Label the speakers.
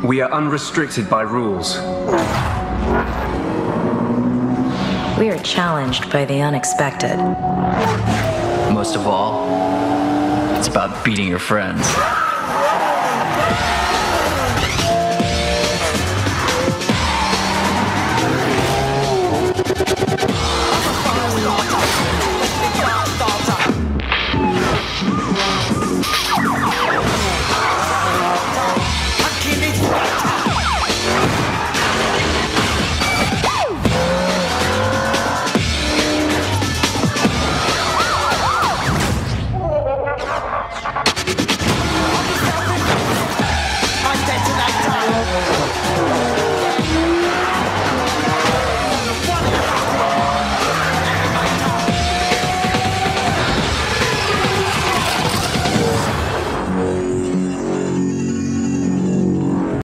Speaker 1: We are unrestricted by rules.
Speaker 2: We are challenged by the unexpected.
Speaker 3: Most of all, it's about beating your friends.